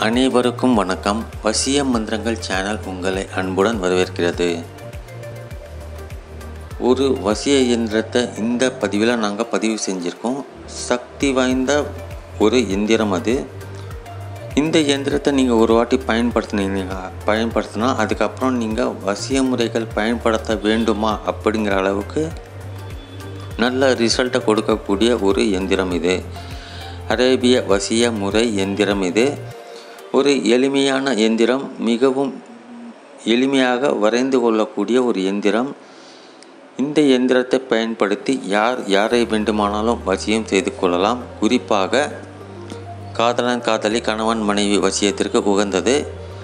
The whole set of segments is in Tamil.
அனைவருக்கும் வணக்கம். வசிய மந்திரங்கள் சேனல் உங்களை அன்புடன் வரவேற்கிறது. ஒரு வசிய இயந்திரத்தை இந்த பதிவில் நாங்கள் பதிவு செஞ்சுருக்கோம். சக்தி வாய்ந்த ஒரு எந்திரம் அது. இந்த இயந்திரத்தை நீங்கள் ஒரு வாட்டி பயன்படுத்தினா அதுக்கப்புறம் நீங்கள் வசிய முறைகள் பயன்படுத்த வேண்டுமா அப்படிங்கிற அளவுக்கு நல்ல ரிசல்ட்டை கொடுக்கக்கூடிய ஒரு எந்திரம் இது. அரேபிய வசிய முறை எந்திரம் இது. ஒரு எளிமையான எந்திரம், மிகவும் எளிமையாக வரைந்து கொள்ளக்கூடிய ஒரு எந்திரம். இந்த எந்திரத்தை பயன்படுத்தி யாரை வேண்டுமானாலும் வசியம் செய்து கொள்ளலாம். குறிப்பாக காதலன் காதலி, கணவன் மனைவி வசியத்திற்கு உகந்தது.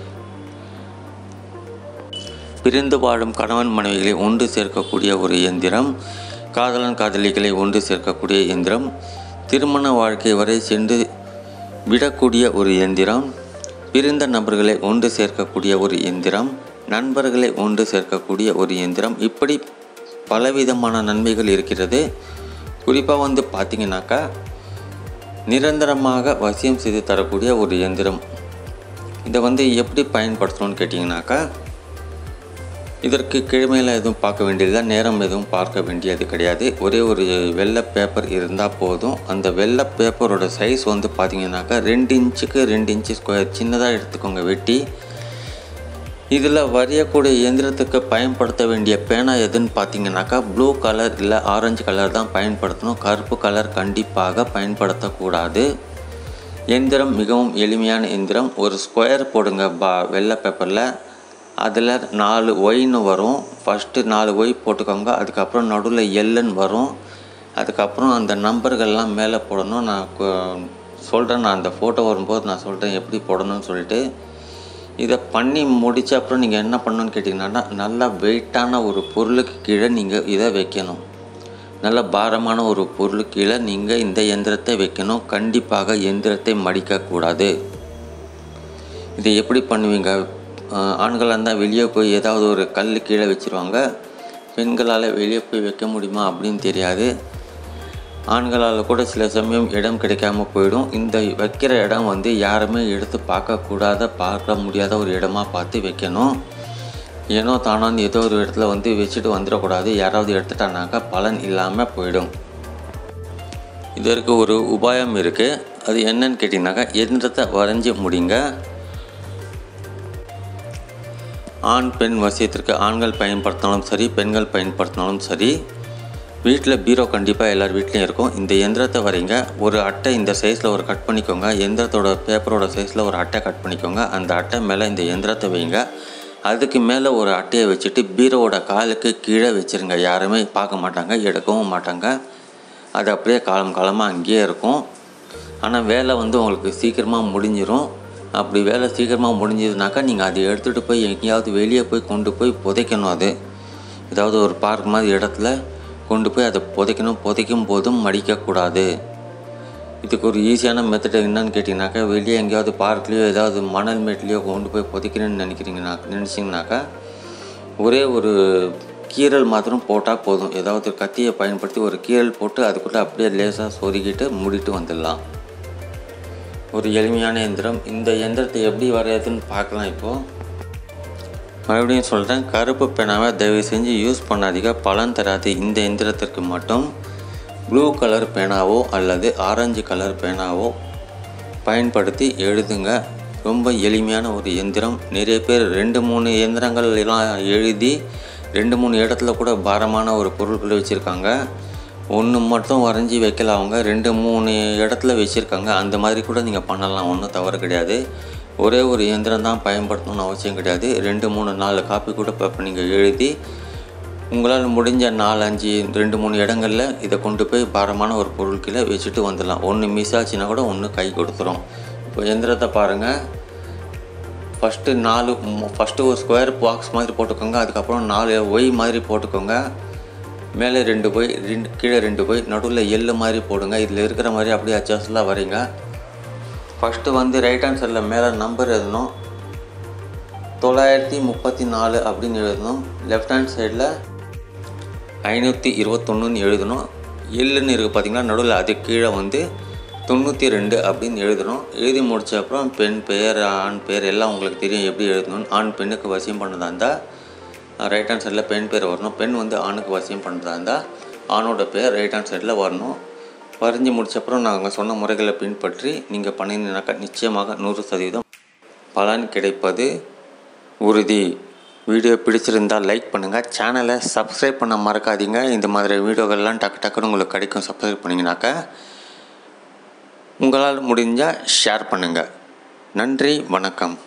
பிரிந்து வாழும் கணவன் மனைவிகளை ஒன்று சேர்க்கக்கூடிய ஒரு எந்திரம். காதலன் காதலிகளை ஒன்று சேர்க்கக்கூடிய எந்திரம். திருமண வாழ்க்கை வரை சென்று விடக்கூடிய ஒரு எந்திரம். பிரிந்த நபர்களை ஒன்று சேர்க்கக்கூடிய ஒரு எந்திரம். நண்பர்களை ஒன்று சேர்க்கக்கூடிய ஒரு எந்திரம். இப்படி பலவிதமான நன்மைகள் இருக்கிறது. குறிப்பாக பார்த்திங்கனாக்கா நிரந்தரமாக வசியம் செய்து தரக்கூடிய ஒரு எந்திரம். இதை எப்படி பயன்படுத்தணும்னு கேட்டிங்கனாக்கா, இதற்கு கிழமையில் எதுவும் பார்க்க வேண்டியதில்லை, நேரம் எதுவும் பார்க்க வேண்டியது கிடையாது. ஒரே ஒரு வெள்ளை பேப்பர் இருந்தால் போதும். அந்த வெள்ளை பேப்பரோட சைஸ் பார்த்திங்கனாக்கா 2 இன்ச்சுக்கு 2 இன்ச்சு ஸ்கொயர் சின்னதாக எடுத்துக்கோங்க வெட்டி. இதில் வரையக்கூடிய இயந்திரத்துக்கு பயன்படுத்த வேண்டிய பேனா எதுன்னு பார்த்திங்கனாக்கா ப்ளூ கலர் இல்லை ஆரஞ்சு கலர் தான் பயன்படுத்தணும். கருப்பு கலர் கண்டிப்பாக பயன்படுத்தக்கூடாது. எந்திரம் மிகவும் எளிமையான எந்திரம். ஒரு ஸ்கொயர் போடுங்க வெள்ளை பேப்பரில். அதில் 4 ஒய்ன்னு வரும். ஃபஸ்ட்டு 4 ஒய் போட்டுக்கோங்க. அதுக்கப்புறம் நடுவில் எல்லுன்னு வரும். அதுக்கப்புறம் அந்த நம்பர்கள்லாம் மேலே போடணும். நான் சொல்கிறேன், நான் அந்த ஃபோட்டோ வரும்போது நான் சொல்கிறேன் எப்படி போடணும்னு சொல்லிட்டு. இதை பண்ணி முடித்த அப்புறம் நீங்கள் என்ன பண்ணணுன்னு கேட்டிங்கன்னா, நல்லா வெயிட்டான ஒரு பொருளுக்கு கீழே நீங்கள் இதை வைக்கணும். நல்ல பாரமான ஒரு பொருளுக்கு கீழே நீங்கள் இந்த எந்திரத்தை வைக்கணும். கண்டிப்பாக எந்திரத்தை மடிக்கக்கூடாது. இதை எப்படி பண்ணுவீங்க? ஆண்களாக இருந்தால் வெளியே போய் ஏதாவது ஒரு கல் கீழே வச்சுருவாங்க. பெண்களால் வெளியே போய் வைக்க முடியுமா அப்படின்னு தெரியாது. ஆண்களால் கூட சில சமயம் இடம் கிடைக்காம போயிடும். இந்த வைக்கிற இடம் யாருமே எடுத்து பார்க்க முடியாத ஒரு இடமா பார்த்து வைக்கணும். ஏனோ தானான்னு ஏதோ ஒரு இடத்துல வச்சுட்டு வந்துடக்கூடாது. யாராவது எடுத்துட்டானாக்கா பலன் இல்லாமல் போயிடும். இதற்கு ஒரு உபாயம் இருக்குது. அது என்னன்னு கேட்டிங்கனாக்கா, எந்திரத்தை வரைஞ்சி முடிங்க. ஆண் பெண் வசியத்திற்கு ஆண்கள் பயன்படுத்தினாலும் சரி, பெண்கள் பயன்படுத்தினாலும் சரி. வீட்டில் பீரோ கண்டிப்பாக எல்லார் வீட்லேயும் இருக்கும். இந்த எந்திரத்தை வரைங்க. ஒரு அட்டை இந்த சைஸில் ஒரு கட் பண்ணிக்கோங்க. எந்திரத்தோட பேப்பரோட சைஸில் ஒரு அட்டை கட் பண்ணிக்கோங்க. அந்த அட்டை மேலே இந்த எந்திரத்தை வைங்க. அதுக்கு மேலே ஒரு அட்டையை வச்சுட்டு பீரோவோட காலுக்கு கீழே வச்சுருங்க. யாருமே பார்க்க மாட்டாங்க, எடுக்கவும் மாட்டாங்க. அது அப்படியே காலமாக அங்கேயே இருக்கும். ஆனால் வேலை உங்களுக்கு சீக்கிரமாக முடிஞ்சிடும். அப்படி வேலை சீக்கிரமாக முடிஞ்சதுனாக்கா நீங்கள் அதை எடுத்துகிட்டு போய் எங்கேயாவது வெளியே போய் கொண்டு போய் புதைக்கணும். அது ஏதாவது ஒரு பார்க் மாதிரி இடத்துல கொண்டு போய் அதை புதைக்கணும். புதைக்கும் போதும் மடிக்கக்கூடாது. இதுக்கு ஒரு ஈஸியான மெத்தட் என்னன்னு கேட்டிங்கனாக்கா, வெளியே எங்கேயாவது பார்க்லேயோ ஏதாவது மணல் மேட்லேயோ கொண்டு போய் புதைக்கணும்னு நினச்சிங்கனாக்கா ஒரே ஒரு கீரல் மாத்திரம் போட்டால் போதும். ஏதாவது கத்தியை பயன்படுத்தி ஒரு கீரல் போட்டு அதுக்குள்ளே அப்படியே லேசாக சொருகிட்டு மூடிட்டு வந்துடலாம். ஒரு எளிமையான எந்திரம். இந்த எந்திரத்தை எப்படி வரையாதுன்னு பார்க்கலாம். இப்போது மறுபடியும் சொல்கிறேன், கருப்பு பேனாவை தயவு செஞ்சு யூஸ் பண்ணாதீங்க, பலன் தராது. இந்த எந்திரத்திற்கு மட்டும் ப்ளூ கலர் பேனாவோ அல்லது ஆரஞ்சு கலர் பேனாவோ பயன்படுத்தி எழுதுங்க. ரொம்ப எளிமையான ஒரு எந்திரம். நிறைய பேர் 2-3 எந்திரங்கள் எல்லாம் எழுதி 2-3 இடத்துல கூட பாரமான ஒரு பொருட்கள் வச்சுருக்காங்க. ஒன்று மட்டும் வரைஞ்சி வைக்கல, அவங்க 2-3 இடத்துல வச்சுருக்காங்க. அந்த மாதிரி கூட நீங்கள் பண்ணலாம், ஒன்றும் தவறு கிடையாது. ஒரே ஒரு இயந்திரம் தான் பயன்படுத்தணும்னு அவசியம் கிடையாது. 2-3-4 காப்பி கூட இப்போ நீங்கள் எழுதி உங்களால் முடிஞ்ச 4-5 2-3 இடங்களில் இதை கொண்டு போய் பாரமான ஒரு பொருட்களை வச்சுட்டு வந்துடலாம். ஒன்று மிஸ் ஆச்சுன்னா கூட ஒன்று கை கொடுத்துரும். இப்போ எந்திரத்தை பாருங்கள். ஃபஸ்ட்டு ஒரு ஸ்கொயர் பாக்ஸ் மாதிரி போட்டுக்கோங்க. அதுக்கப்புறம் 4 ஒய் மாதிரி போட்டுக்கோங்க. மேலே 2 ஒய், கீழே 2 ஒய், நடுவில் எள்ளு மாதிரி போடுங்க. இதில் இருக்கிற மாதிரி அப்படியே அட்ஜஸ்ட்லாம் வரீங்க. ஃபஸ்ட்டு ரைட் ஹேண்ட் சைடில் மேலே நம்பர் எழுதணும். 934 அப்படின்னு எழுதணும். லெஃப்ட் ஹேண்ட் சைடில் 521ன்னு எழுதணும். எல்லுன்னு இருக்குது பார்த்திங்கன்னா, நடுவில் அதுக்கு கீழே 92 அப்படின்னு எழுதணும். எழுதி முடித்த அப்புறம் பெண் பெயர், ஆண் பெயர் எல்லாம் உங்களுக்கு தெரியும் எப்படி எழுதணும்னு. ஆண் பெண்ணுக்கு வசியம் பண்ணுறதா இருந்தால் ரைட் ஹேண்ட் சைடில் பெண் பேர் வரணும். பெண் ஆணுக்கு வசியம் பண்ணுறதா இருந்தால் ஆணோட பேர் ரைட் ஹேண்ட் சைடில் வரணும். வரைஞ்சி முடிச்சப்பறம் நாங்கள் சொன்ன முறைகளை பின்பற்றி நீங்கள் பண்ணினீங்கனாக்கா நிச்சயமாக 100% பலன் கிடைப்பது உறுதி. வீடியோ பிடிச்சிருந்தால் லைக் பண்ணுங்கள். சேனலை சப்ஸ்கிரைப் பண்ண மறக்காதீங்க. இந்த மாதிரி வீடியோகள்லாம் டக்குன்னு உங்களுக்கு கிடைக்கும். சப்ஸ்கிரைப் பண்ணிங்கனாக்கா உங்களால் முடிஞ்சால் ஷேர் பண்ணுங்கள். நன்றி, வணக்கம்.